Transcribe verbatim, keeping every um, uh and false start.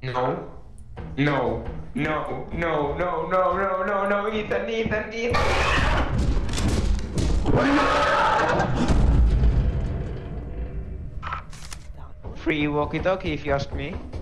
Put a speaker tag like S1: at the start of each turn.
S1: No. No. No. No. No. No. No. No. No. Ethan. Ethan. Ethan. Free walkie-talkie, if you ask me.